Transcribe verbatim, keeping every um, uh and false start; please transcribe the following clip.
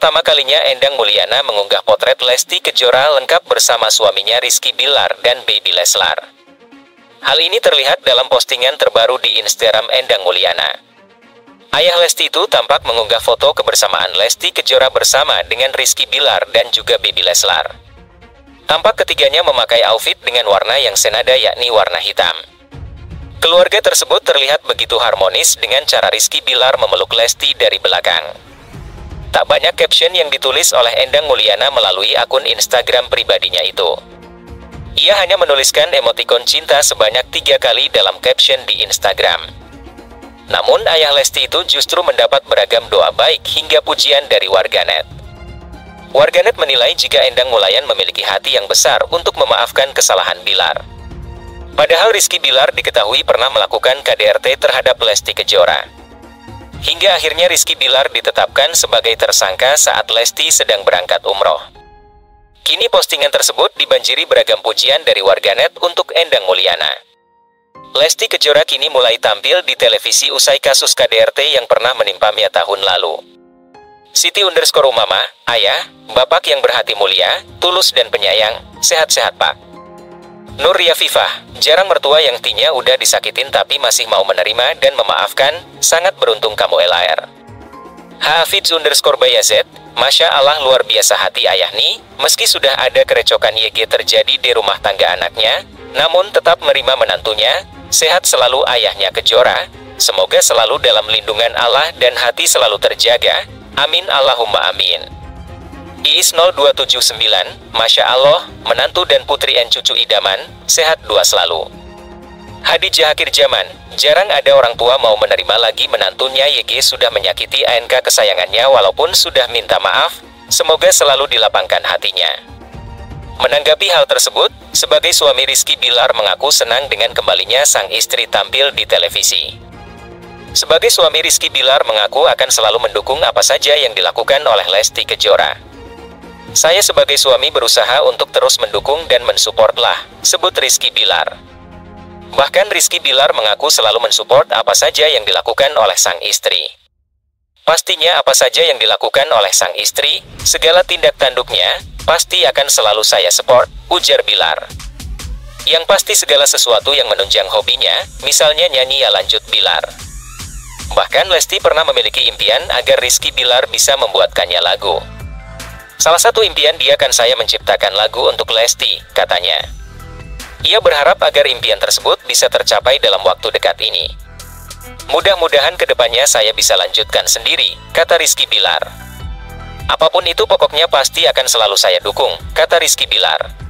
pertama kalinya Endang Mulyana mengunggah potret Lesti Kejora lengkap bersama suaminya Rizky Bilar dan Baby Leslar. Hal ini terlihat dalam postingan terbaru di Instagram Endang Mulyana. Ayah Lesti itu tampak mengunggah foto kebersamaan Lesti Kejora bersama dengan Rizky Bilar dan juga Baby Leslar. Tampak ketiganya memakai outfit dengan warna yang senada yakni warna hitam. Keluarga tersebut terlihat begitu harmonis dengan cara Rizky Bilar memeluk Lesti dari belakang. Tak banyak caption yang ditulis oleh Endang Mulyana melalui akun Instagram pribadinya itu. Ia hanya menuliskan emotikon cinta sebanyak tiga kali dalam caption di Instagram. Namun ayah Lesti itu justru mendapat beragam doa baik hingga pujian dari warganet. Warganet menilai jika Endang Mulyana memiliki hati yang besar untuk memaafkan kesalahan Bilar. Padahal Rizky Bilar diketahui pernah melakukan K D R T terhadap Lesti Kejora. Hingga akhirnya Rizky Bilar ditetapkan sebagai tersangka saat Lesti sedang berangkat umroh. Kini postingan tersebut dibanjiri beragam pujian dari warganet untuk Endang Mulyana. Lesti Kejora kini mulai tampil di televisi usai kasus K D R T yang pernah menimpanya tahun lalu. Siti underscore Umama, ayah, bapak yang berhati mulia, tulus dan penyayang, sehat-sehat pak. Nur Yafifah, jarang mertua yang tinya udah disakitin tapi masih mau menerima dan memaafkan, sangat beruntung kamu L A R. Hafidz underscore Bayazet, Masya Allah luar biasa hati ayah nih, meski sudah ada kerecokan Y G terjadi di rumah tangga anaknya, namun tetap menerima menantunya, sehat selalu ayahnya Kejora, semoga selalu dalam lindungan Allah dan hati selalu terjaga, amin Allahumma amin. Iis nol dua tujuh sembilan, Masya Allah, menantu dan putri en cucu idaman, sehat dua selalu. Hadijah akhir zaman, jarang ada orang tua mau menerima lagi menantunya Y G sudah menyakiti A N K kesayangannya walaupun sudah minta maaf, semoga selalu dilapangkan hatinya. Menanggapi hal tersebut, sebagai suami Rizky Bilar mengaku senang dengan kembalinya sang istri tampil di televisi. Sebagai suami Rizky Bilar mengaku akan selalu mendukung apa saja yang dilakukan oleh Lesti Kejora. Saya sebagai suami berusaha untuk terus mendukung dan mensupportlah, sebut Rizky Bilar. Bahkan Rizky Bilar mengaku selalu mensupport apa saja yang dilakukan oleh sang istri. Pastinya apa saja yang dilakukan oleh sang istri, segala tindak tanduknya, pasti akan selalu saya support, ujar Bilar. Yang pasti segala sesuatu yang menunjang hobinya, misalnya nyanyi ya lanjut Bilar. Bahkan Lesti pernah memiliki impian agar Rizky Bilar bisa membuatkannya lagu. Salah satu impian dia kan saya menciptakan lagu untuk Lesti, katanya. Ia berharap agar impian tersebut bisa tercapai dalam waktu dekat ini. Mudah-mudahan kedepannya saya bisa lanjutkan sendiri, kata Rizky Bilar. Apapun itu pokoknya pasti akan selalu saya dukung, kata Rizky Bilar.